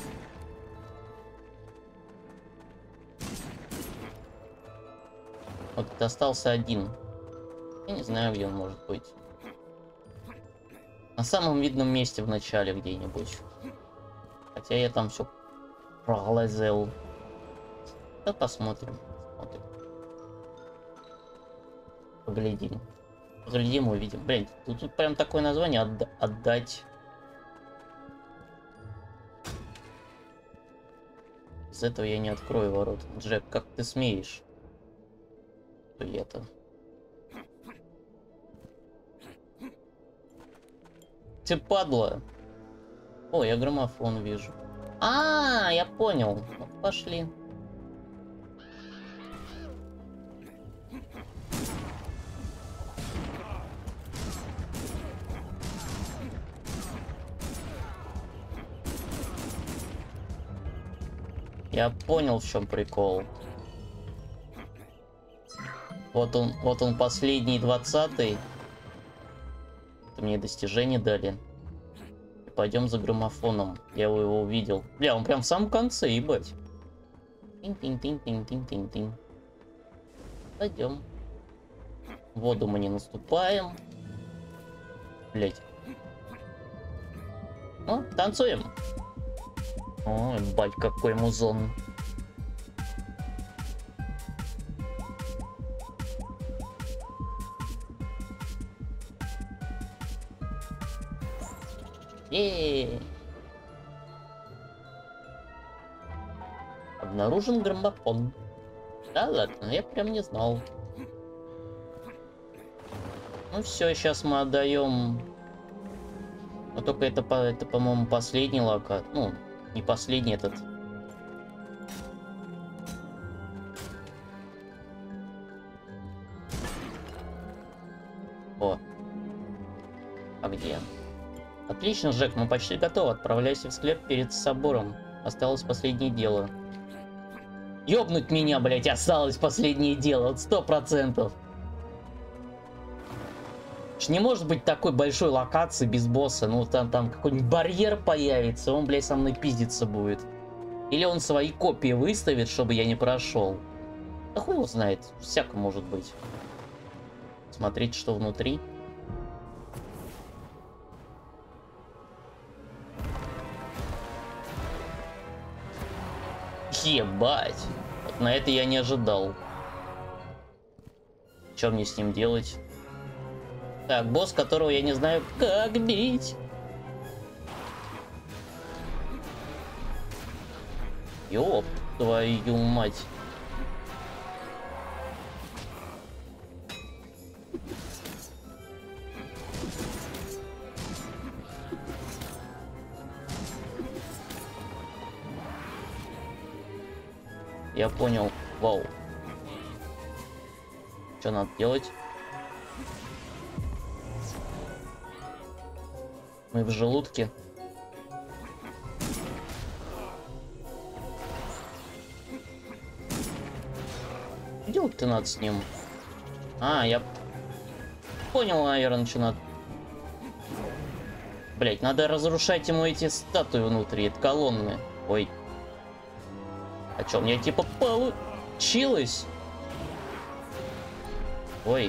Вот остался один. Я не знаю, где он может быть. На самом видном месте в начале где-нибудь. Хотя я там все проглазел. Да посмотрим. Смотрим. Поглядим. Поглядим, увидим. Блин, тут, тут прям такое название отда отдать. С этого я не открою ворот. Джек, как ты смеешь? Что это? Ты падла. О, я граммофон вижу. А, я понял. Ну, пошли. Я понял, в чем прикол. Вот он, вот он последний двадцатый. Это мне достижение дали. Пойдем за граммофоном. Я его, его увидел. Бля, он прям в самом конце, ебать. Тинь-тинь-тинь-тинь-тинь-тинь. Пойдем. В воду мы не наступаем. Блять. Ну, танцуем. Ой, бать, какой музон. Еее. Обнаружен граммофон. Да ладно, я прям не знал. Ну все, сейчас мы отдаем. Но только это, это по-моему, последний локат. Ну, не последний этот. О. А где? Отлично, Джек, мы почти готовы. Отправляйся в склеп перед собором. Осталось последнее дело. Ёбнуть меня, блять, осталось последнее дело. Вот сто процентов. Не может быть такой большой локации без босса. Ну, там, там какой-нибудь барьер появится, он, блядь, со мной пиздиться будет. Или он свои копии выставит, чтобы я не прошел. Да хуй его знает. Всяко может быть. Смотреть, что внутри. Ебать. Вот на это я не ожидал. Что мне с ним делать? Так, босс, которого я не знаю, как бить. Ёп, твою мать. Я понял. Вау. Что надо делать? Мы в желудке. Делать-то надо с ним. А, я понял, наверное, что надо. Блять, надо разрушать ему эти статуи внутри, это колонны. Ой. А чё, у меня типа получилось? Ой.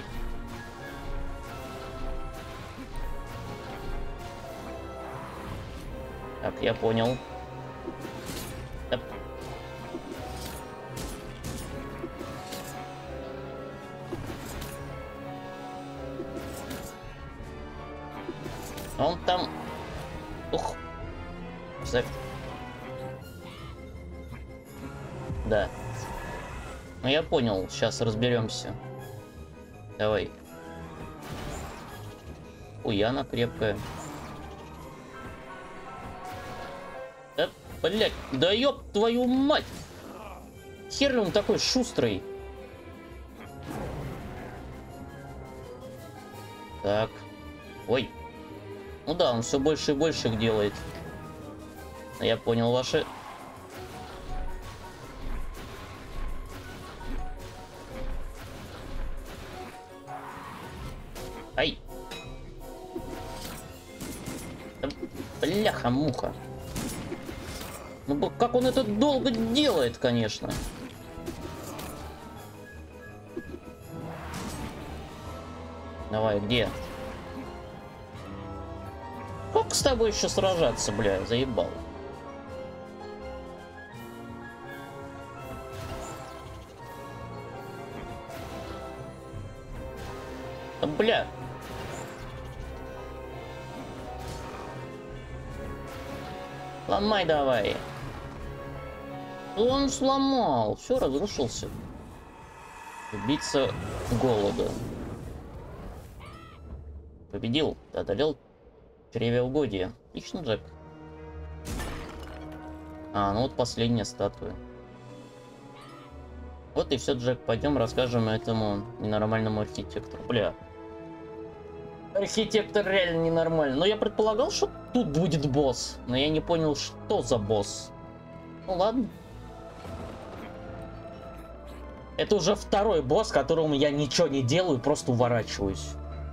Так, я понял. Да. Он там... Ух. За... Да. Ну я понял, сейчас разберемся. Давай. Ой, она крепкая. Да, Блять, да ёб твою мать! Хер ли он такой шустрый? Так. Ой. Ну да, он все больше и больше их делает. Я понял ваши... Ай. Да, бляха-муха. Ну как он это долго делает, конечно. Давай, где? Как с тобой еще сражаться, бля, заебал. Да, бля. Ломай давай. Он сломал. Все, разрушился. Убийца голода. Победил. Одолел чревоугодие. Отлично, Джек. А, ну вот последняя статуя. Вот и все, Джек. Пойдем расскажем этому ненормальному архитектору. Бля. Архитектор реально ненормальный. Но я предполагал, что тут будет босс. Но я не понял, что за босс. Ну ладно. Это уже второй босс, которому я ничего не делаю, просто уворачиваюсь.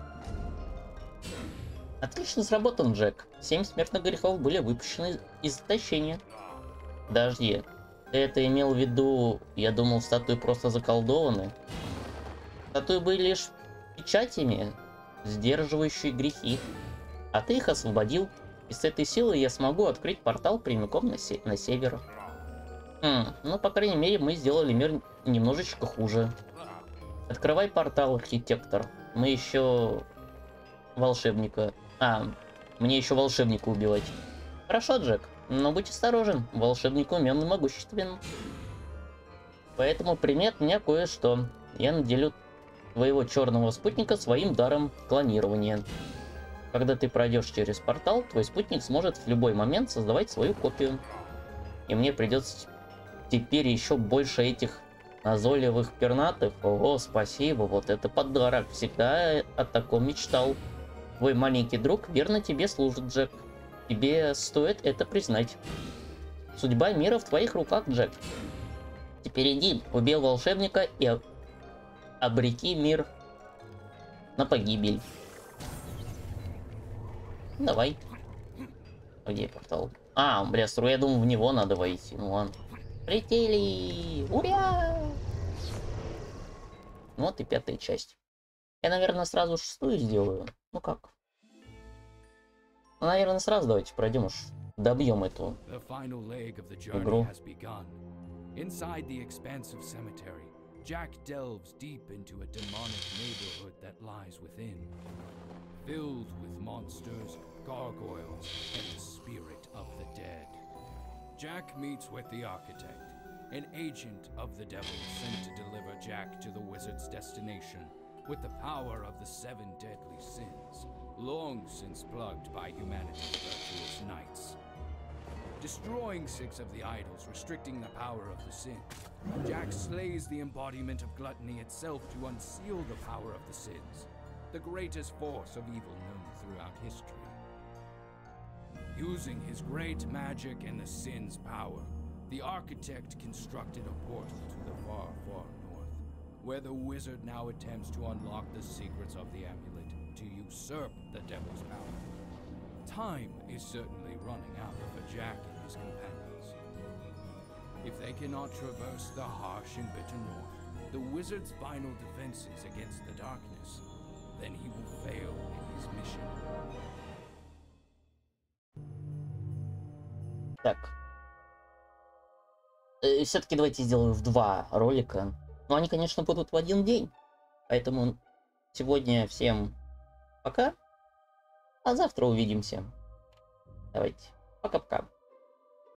Отлично сработан, Джек. Семь смертных грехов были выпущены из заточения. Подожди. Ты это имел в виду... Я думал, статуи просто заколдованы. Статуи были лишь печатями, сдерживающие грехи. А ты их освободил. И с этой силой я смогу открыть портал прямиком на, се на север. Хм, ну, по крайней мере, мы сделали мир немножечко хуже. Открывай портал, архитектор. Мы еще... волшебника... А, мне еще волшебника убивать. Хорошо, Джек, но будь осторожен. Волшебник умен и могуществен. Поэтому прими от меня кое-что. Я наделю твоего черного спутника своим даром клонирования. Когда ты пройдешь через портал, твой спутник сможет в любой момент создавать свою копию. И мне придется теперь еще больше этих назойливых пернатых. Ого, спасибо, вот это подарок. Всегда о таком мечтал. Твой маленький друг верно тебе служит, Джек. Тебе стоит это признать. Судьба мира в твоих руках, Джек. Теперь иди, убей волшебника и обреки мир на погибель. Давай. Где портал? А, бля, стру, я думал, в него надо войти. Ну ладно. Прилетели! Ура! Вот и пятая часть. Я, наверное, сразу шестую сделаю. Ну как? Ну, наверное, сразу давайте пройдем уж. Добьем эту игру. Inside the expansive cemetery, Jack delves deep into a demonic neighborhood that lies within, filled with monsters, gargoyles, and the spirit of the dead. Jack meets with the Architect, an agent of the devil sent to deliver Jack to the wizard's destination with the power of the seven deadly sins, long since plugged by humanity's virtuous knights. Destroying six of the idols, restricting the power of the sins, Jack slays the embodiment of gluttony itself to unseal the power of the sins, the greatest force of evil known throughout history. Using his great magic and the sin's power, the Architect constructed a portal to the far, far north, where the wizard now attempts to unlock the secrets of the amulet to usurp the devil's power. Time is certainly running out for Jack and his companions. If they cannot traverse the harsh and bitter north, the wizard's final defenses against the darkness, then he will fail in his mission. Так. Э, все-таки давайте сделаю в два ролика. Но они, конечно, будут в один день. Поэтому сегодня всем пока. А завтра увидимся. Давайте. Пока-пока.